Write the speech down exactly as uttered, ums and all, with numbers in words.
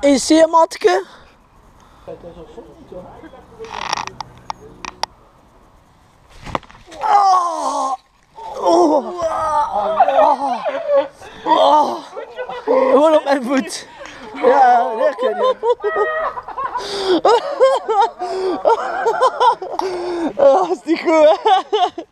Is je matke? Oh. Oh. Oh. Oh. Gewoon op mijn voet. Ja, lekker. Oh, is die goed?